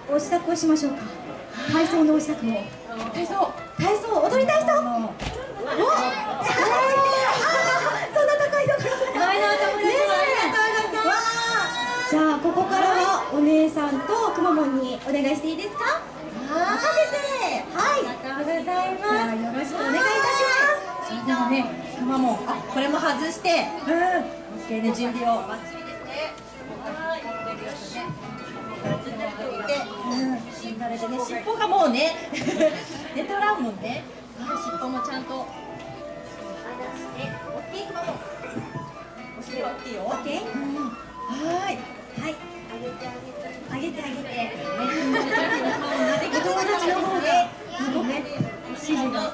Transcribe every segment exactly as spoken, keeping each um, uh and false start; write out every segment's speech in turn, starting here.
お支度をしましょうか。体操のお支度を。体操、体操、踊りたい人。お、そんな高いところ。じゃあここからはお姉さんとくまモンにお願いしていいですか。任せて。はい。ありがとうございます。よろしくお願いいたします。それではね、くまモン、あ、これも外して、うん、オッケーで準備を。バッチリですね。はい。うん、しんがれてね、尻尾がもうね、寝とらんもんね。尻尾もちゃんと。オッケー、くまモン。お尻はオッケーよ。オッケー。はい。はい。あげてあげて。お友達の方で、なんかね、指示が。はい、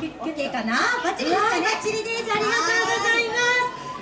オッケーかな。バッチリですかね。バッチリです。ありがとうございます。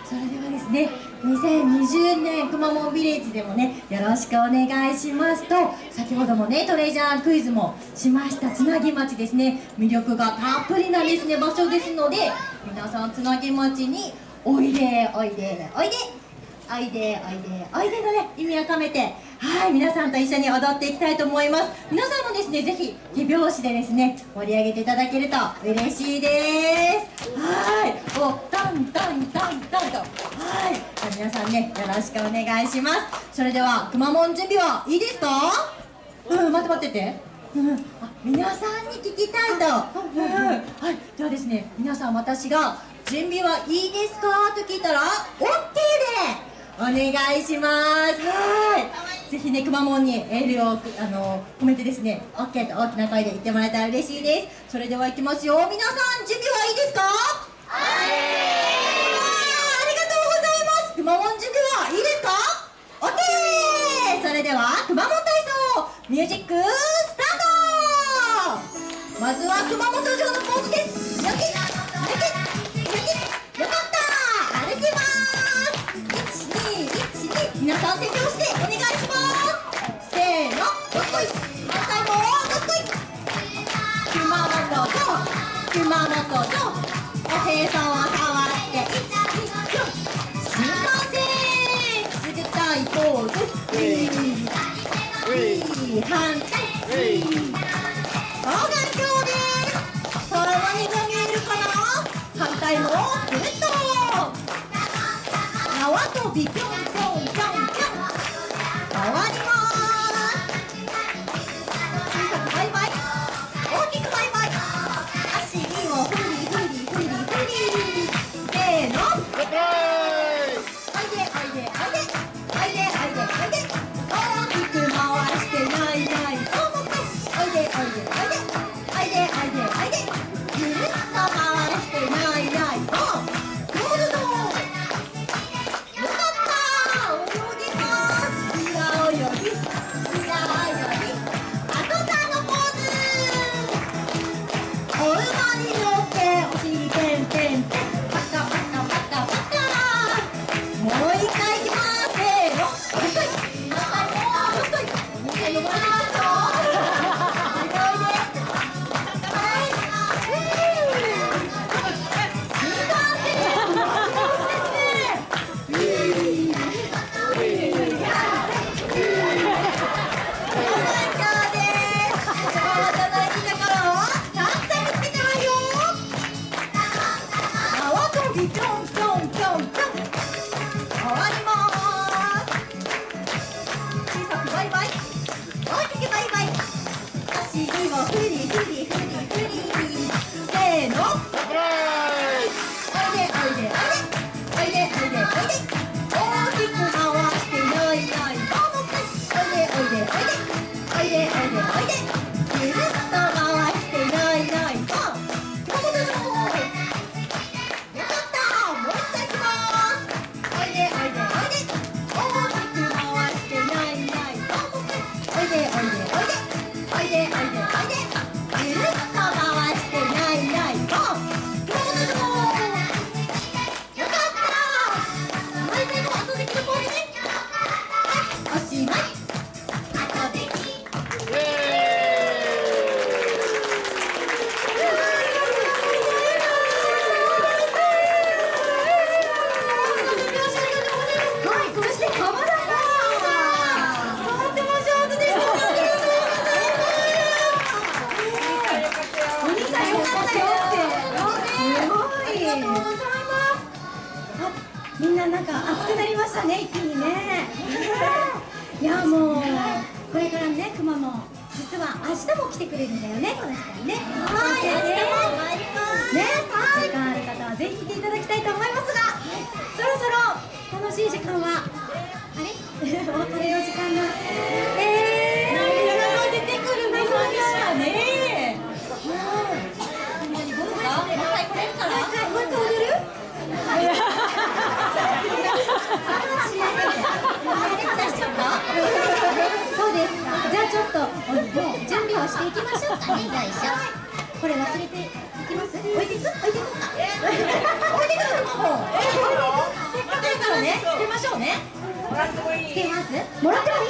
それではですね、にせんにじゅうねんくまモンビレッジでもね、よろしくお願いしますと、先ほどもね、トレジャークイズもしましたつなぎ町ですね、魅力がたっぷりなんですね、場所ですので、皆さんつなぎ町においで、おいで、おいで。おいでおいでおいでのね意味を込めて、はい、皆さんと一緒に踊っていきたいと思います。皆さんもですね、ぜひ手拍子でですね盛り上げていただけると嬉しいです。はい、おタンタンタンタンと、はい、じゃあ皆さんねよろしくお願いします。それではくまモン準備はいいですか。うん、待って待ってて、うん、あ、皆さんに聞きたいと、うん、はい、ではですね、皆さん私が準備はいいですかと聞いたら オーケー でお願いします。はい、ぜひねくまモンにエールをあの込めてですね オーケー と大きな声で言ってもらえたら嬉しいです。それではいきますよ。皆さん準備はいいですか。はい、ありがとうございます。くまモン準備はいいですか。 オーケー。 それではくまモン体操ミュージックスタート。まずは熊本城のポーズです。よきよきよき、よかった、歩きます。いちにいちに、皆さん手拍子でお願いします。せーの、どっこい、反対もどっこい。熊本城、熊本城、おへそを触っていちによん、新幹線くすぐったいポーズ、ウィーウィー、反対ウィー、双眼鏡です。さらにが見えるかな。反対もぐるっと。縄跳びぴょんぴょんぴょんぴょん。回ります。小さくバイバイ。大きくバイバイ。足をフリフリフリフリ。せーの。おいでおいでおいで。おいでおいでおいで。大きく回してないないともかし。おいでおいでおいで。おいでおいでおいで。ぐるっと回してないないとゴールド。よかった。泳げしたね、一気にね。いやもうこれからね、くまモン実は明日も来てくれるんだよね、この人にね。はい、明日も参りますね。時間ある方はぜひ来ていただきたいと思いますが、そろそろ楽しい時間はあれお別れの時間がえー涙が出てくるメロディーだね。何々ゴルフですね。もう一回来れるから。もう一回もう一回踊る？そうですか。じゃあちょっともう準備をしていきましょうかね。よいしょ。これ忘れていきます？置いていく？置いていこうか。置いてくるのも。せっかくだからね、つけましょうね。つけます？もらっても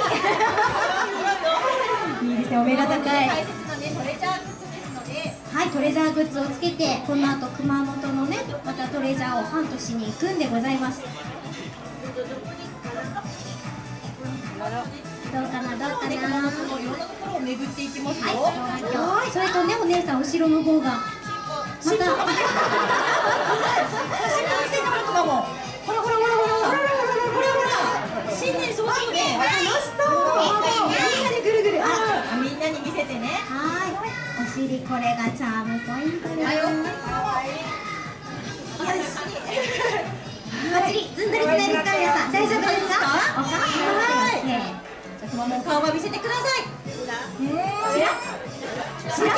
いい？いいですね、お目が高い。大切なね、トレジャーグッズですので。はい、トレジャーグッズをつけて、この後熊本のね、またトレジャーをハントしに行くんでございます。どうかな、どうかな。いろんなところを巡っていきますよ。はい、それとね、お姉さん後ろの方がまた。ほらほらほらほら。新年早々ね。楽しそう。みんなでぐるぐる。あ、みんなに見せてね。はい。お尻これがチャームポイントです。よし。バッチリずんだりじゃないですか、皆さん。大丈夫ですか？はい。じゃあくまモン顔は見せてください。ええ。ちら。ちら。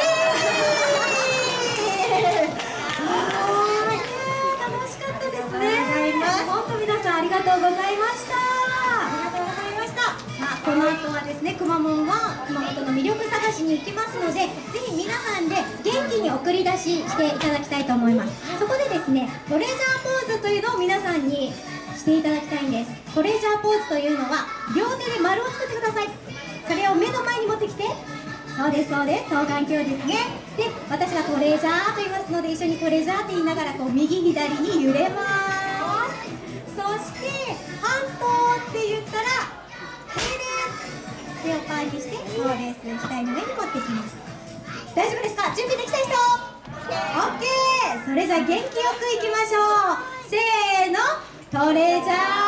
楽しかったですね。本当皆さんありがとうございました。ありがとうございました。さあこの後はですね、くまモンは熊本の魅力探しに行きますので、ぜひ皆さんで元気に送り出ししていただきたいと思います。そこでですね、トレジャーポーズというのを皆さんにしていただきたいんです。トレジャーポーズというのは両手で丸を作ってください。それを目の前に持ってきて、そうですそうです、双眼鏡ですね。で、私がトレジャーと言いますので、一緒にトレジャーって言いながらこう右左に揺れます。そしてハントって言ったら手をパーにして、そうです、額の上に持ってきます。大丈夫ですか？準備できた人？ オーケー。 それじゃあ元気よくいきましょう。せーの、トレジャー